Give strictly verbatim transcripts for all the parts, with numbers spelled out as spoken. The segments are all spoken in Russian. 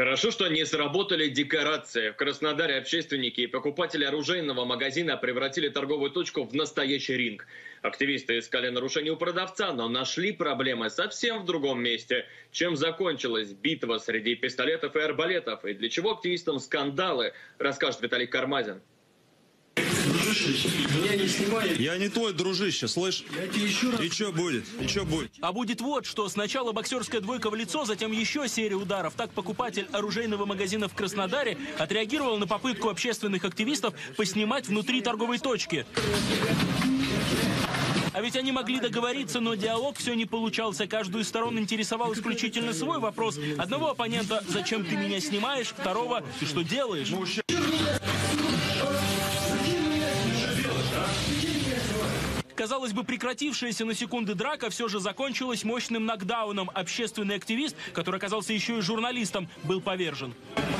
Хорошо, что не сработали декорации. В Краснодаре общественники и покупатели оружейного магазина превратили торговую точку в настоящий ринг. Активисты искали нарушения у продавца, но нашли проблемы совсем в другом месте. Чем закончилась битва среди пистолетов и арбалетов? И для чего активистам скандалы, расскажет Виталий Кармазин. Меня не снимай. Я не твой, дружище, слышь? Я тебе еще раз... И что будет? И что будет? А будет вот что. Сначала боксерская двойка в лицо, затем еще серия ударов. Так покупатель оружейного магазина в Краснодаре отреагировал на попытку общественных активистов поснимать внутри торговой точки. А ведь они могли договориться, но диалог все не получался. Каждую из сторон интересовал исключительно свой вопрос. Одного оппонента: «Зачем ты меня снимаешь?» Второго: «Ты что делаешь?» Казалось бы, прекратившаяся на секунды драка все же закончилась мощным нокдауном. Общественный активист, который оказался еще и журналистом, был повержен.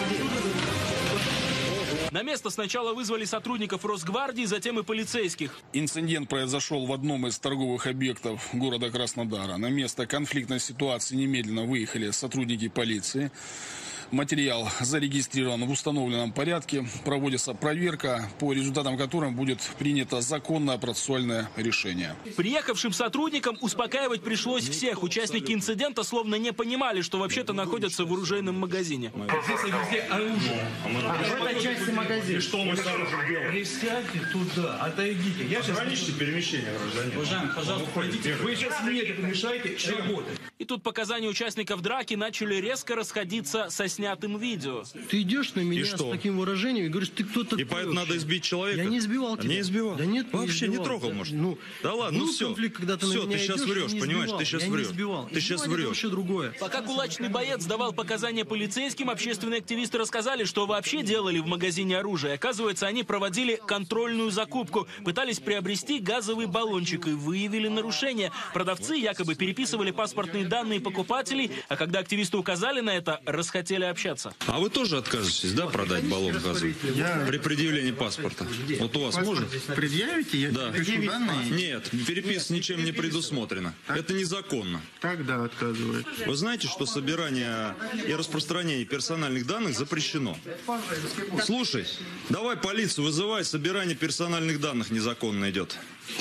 На место сначала вызвали сотрудников Росгвардии, затем и полицейских. Инцидент произошел в одном из торговых объектов города Краснодара. На место конфликтной ситуации немедленно выехали сотрудники полиции. Материал зарегистрирован в установленном порядке. Проводится проверка, по результатам которой будет принято законное процессуальное решение. Приехавшим сотрудникам успокаивать пришлось всех. Участники инцидента словно не понимали, что вообще-то находятся в оружейном магазине. Здесь везде оружие. А в этой части магазина. И что мы с оружием делаем? Не сядьте туда, отойдите. Я сейчас... Ограничьте перемещение гражданина. Уважаемый, пожалуйста, пройдите. Вы сейчас мне это мешаете работать. И тут показания участников драки начали резко расходиться со снятым видео. Ты идешь на меня с таким выражением и говоришь: ты кто такой? И поэтому надо избить человека? Я не избивал тебя. Не избивал? Да нет, вообще не, не трогал, может? Ну, да ладно, ну все. Конфликт, когда ты все, на меня ты сейчас идешь, врешь, понимаешь? Ты сейчас я врешь. Не избивал. Ты сейчас Избивание — это врешь. вообще другое. Пока кулачный боец давал показания полицейским, общественные активисты рассказали, что вообще делали в магазине оружия. Оказывается, они проводили контрольную закупку, пытались приобрести газовый баллончик и выявили нарушение. Продавцы якобы переписывали паспортные данные покупателей, а когда активисты указали на это, расхотели общаться. А вы тоже откажетесь, да, продать баллон газовый? Я... При предъявлении паспорта. Вот у вас можно? Предъявите? Я Да. пишу данные. Нет, перепис ничем не предусмотрено. Это незаконно. Тогда отказывает. Вы знаете, что собирание и распространение персональных данных запрещено? Слушай, давай полицию вызывай, собирание персональных данных незаконно идет.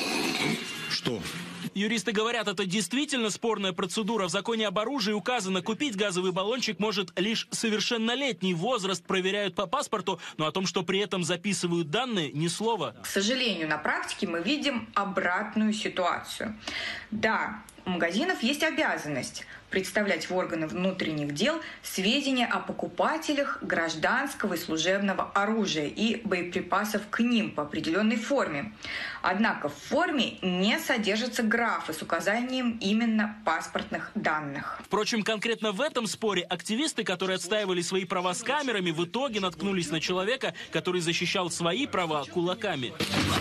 Что? Юристы говорят, это действительно спорная процедура. В законе об оружии указано, купить газовый баллончик может лишь совершеннолетний. Возраст проверяют по паспорту, но о том, что при этом записывают данные, ни слова. К сожалению, на практике мы видим обратную ситуацию. Да, у магазинов есть обязанность представлять в органы внутренних дел сведения о покупателях гражданского и служебного оружия и боеприпасов к ним по определенной форме. Однако в форме не содержатся графы с указанием именно паспортных данных. Впрочем, конкретно в этом споре активисты, которые отстаивали свои права с камерами, в итоге наткнулись на человека, который защищал свои права кулаками.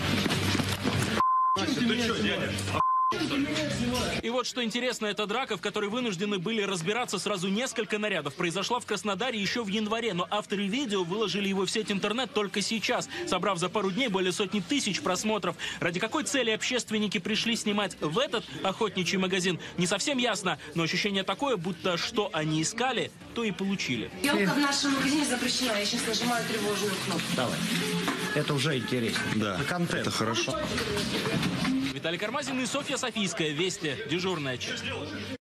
Ты что, дядя? И вот что интересно, эта драка, в которой вынуждены были разбираться сразу несколько нарядов, произошла в Краснодаре еще в январе, но авторы видео выложили его в сеть интернет только сейчас, собрав за пару дней более сотни тысяч просмотров. Ради какой цели общественники пришли снимать в этот охотничий магазин, не совсем ясно, но ощущение такое, будто что они искали, то и получили. Елка в нашем магазине запрещена, я сейчас нажимаю тревожную кнопку. Давай. Это уже интересно. Да, контент. это хорошо. Виталий Кармазин и Софья Софийская. Вести. Дежурная часть.